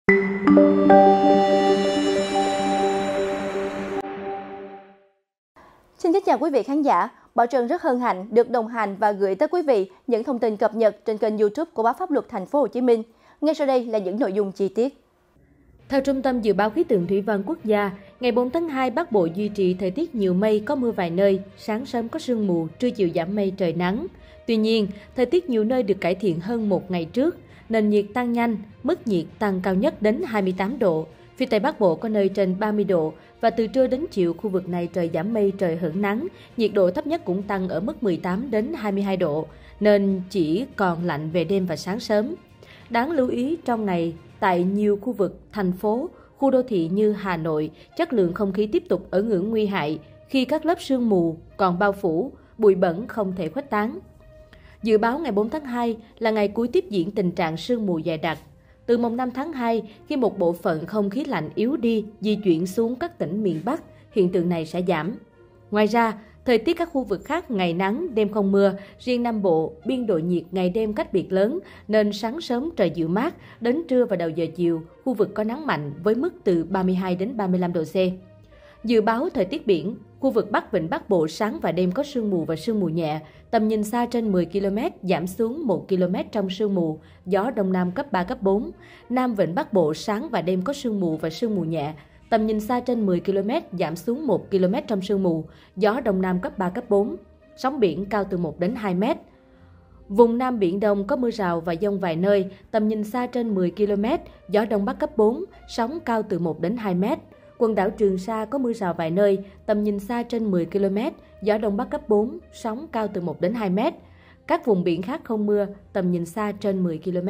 Xin kính chào quý vị khán giả. Bảo Trân rất hân hạnh được đồng hành và gửi tới quý vị những thông tin cập nhật trên kênh YouTube của Báo Pháp Luật Thành phố Hồ Chí Minh. Ngay sau đây là những nội dung chi tiết. Theo Trung tâm Dự báo Khí tượng Thủy văn Quốc gia, ngày 4 tháng 2, Bắc Bộ duy trì thời tiết nhiều mây, có mưa vài nơi, sáng sớm có sương mù, trưa chiều giảm mây trời nắng. Tuy nhiên, thời tiết nhiều nơi được cải thiện hơn một ngày trước, nền nhiệt tăng nhanh, mức nhiệt tăng cao nhất đến 28 độ. Phía Tây Bắc Bộ có nơi trên 30 độ và từ trưa đến chiều khu vực này trời giảm mây, trời hửng nắng, nhiệt độ thấp nhất cũng tăng ở mức 18 đến 22 độ, nên chỉ còn lạnh về đêm và sáng sớm. Đáng lưu ý trong ngày, tại nhiều khu vực, thành phố, khu đô thị như Hà Nội, chất lượng không khí tiếp tục ở ngưỡng nguy hại khi các lớp sương mù còn bao phủ, bụi bẩn không thể khuếch tán. Dự báo ngày 4 tháng 2 là ngày cuối tiếp diễn tình trạng sương mù dày đặc. Từ mùng 5 tháng 2, khi một bộ phận không khí lạnh yếu đi, di chuyển xuống các tỉnh miền Bắc, hiện tượng này sẽ giảm. Ngoài ra, thời tiết các khu vực khác ngày nắng, đêm không mưa, riêng Nam Bộ, biên độ nhiệt ngày đêm cách biệt lớn, nên sáng sớm trời dịu mát, đến trưa và đầu giờ chiều, khu vực có nắng mạnh với mức từ 32 đến 35 độ C. Dự báo thời tiết biển, khu vực Bắc Vịnh Bắc Bộ sáng và đêm có sương mù và sương mù nhẹ, tầm nhìn xa trên 10 km, giảm xuống 1 km trong sương mù, gió Đông Nam cấp 3, cấp 4. Nam Vịnh Bắc Bộ sáng và đêm có sương mù và sương mù nhẹ, tầm nhìn xa trên 10 km, giảm xuống 1 km trong sương mù, gió Đông Nam cấp 3, cấp 4. Sóng biển cao từ 1 đến 2 mét. Vùng Nam Biển Đông có mưa rào và dông vài nơi, tầm nhìn xa trên 10 km, gió Đông Bắc cấp 4, sóng cao từ 1 đến 2 mét. Quần đảo Trường Sa có mưa rào vài nơi, tầm nhìn xa trên 10 km, gió Đông Bắc cấp 4, sóng cao từ 1 đến 2 mét. Các vùng biển khác không mưa, tầm nhìn xa trên 10 km.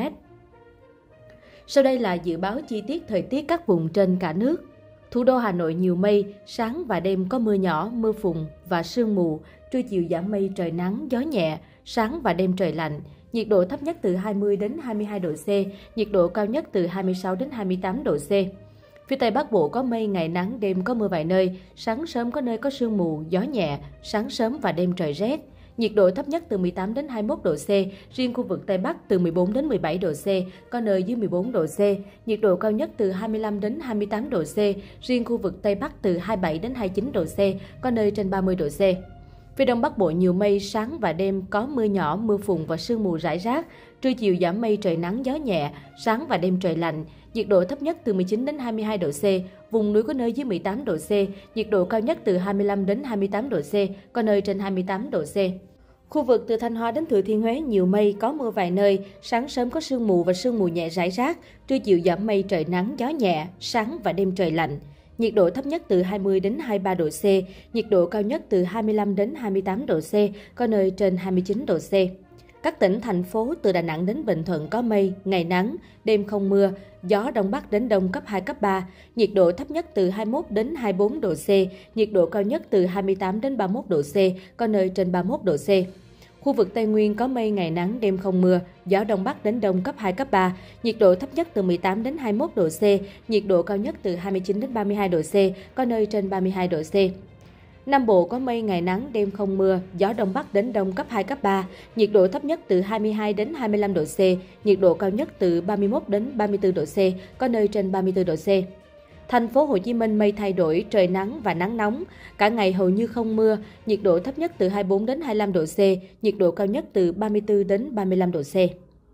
Sau đây là dự báo chi tiết thời tiết các vùng trên cả nước. Thủ đô Hà Nội nhiều mây, sáng và đêm có mưa nhỏ, mưa phùn và sương mù, trưa chiều giảm mây trời nắng, gió nhẹ, sáng và đêm trời lạnh. Nhiệt độ thấp nhất từ 20 đến 22 độ C, nhiệt độ cao nhất từ 26 đến 28 độ C. Phía Tây Bắc Bộ có mây, ngày nắng, đêm có mưa vài nơi, sáng sớm có nơi có sương mù, gió nhẹ, sáng sớm và đêm trời rét. Nhiệt độ thấp nhất từ 18 đến 21 độ C, riêng khu vực Tây Bắc từ 14 đến 17 độ C, có nơi dưới 14 độ C. Nhiệt độ cao nhất từ 25 đến 28 độ C, riêng khu vực Tây Bắc từ 27 đến 29 độ C, có nơi trên 30 độ C. Phía Đông Bắc Bộ nhiều mây, sáng và đêm có mưa nhỏ, mưa phùn và sương mù rải rác. Trưa chiều giảm mây trời nắng, gió nhẹ, sáng và đêm trời lạnh. Nhiệt độ thấp nhất từ 19 đến 22 độ C, vùng núi có nơi dưới 18 độ C. Nhiệt độ cao nhất từ 25 đến 28 độ C, có nơi trên 28 độ C. Khu vực từ Thanh Hóa đến Thừa Thiên Huế nhiều mây, có mưa vài nơi, sáng sớm có sương mù và sương mù nhẹ rải rác. Trưa chiều giảm mây trời nắng, gió nhẹ, sáng và đêm trời lạnh. Nhiệt độ thấp nhất từ 20 đến 23 độ C, nhiệt độ cao nhất từ 25 đến 28 độ C, có nơi trên 29 độ C. Các tỉnh, thành phố từ Đà Nẵng đến Bình Thuận có mây, ngày nắng, đêm không mưa, gió Đông Bắc đến Đông cấp 2, cấp 3, nhiệt độ thấp nhất từ 21 đến 24 độ C, nhiệt độ cao nhất từ 28 đến 31 độ C, có nơi trên 31 độ C. Khu vực Tây Nguyên có mây, ngày nắng, đêm không mưa, gió Đông Bắc đến Đông cấp 2, cấp 3, nhiệt độ thấp nhất từ 18 đến 21 độ C, nhiệt độ cao nhất từ 29 đến 32 độ C, có nơi trên 32 độ C. Nam Bộ có mây, ngày nắng, đêm không mưa, gió Đông Bắc đến Đông cấp 2, cấp 3, nhiệt độ thấp nhất từ 22 đến 25 độ C, nhiệt độ cao nhất từ 31 đến 34 độ C, có nơi trên 34 độ C. Thành phố Hồ Chí Minh mây thay đổi, trời nắng và nắng nóng, cả ngày hầu như không mưa, nhiệt độ thấp nhất từ 24 đến 25 độ C, nhiệt độ cao nhất từ 34 đến 35 độ C.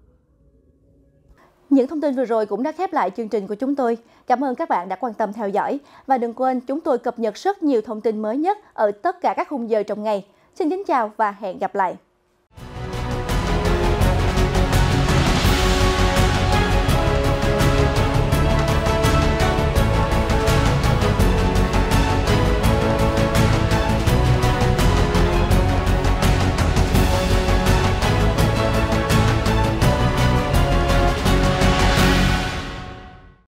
Những thông tin vừa rồi cũng đã khép lại chương trình của chúng tôi. Cảm ơn các bạn đã quan tâm theo dõi. Và đừng quên chúng tôi cập nhật rất nhiều thông tin mới nhất ở tất cả các khung giờ trong ngày. Xin kính chào và hẹn gặp lại.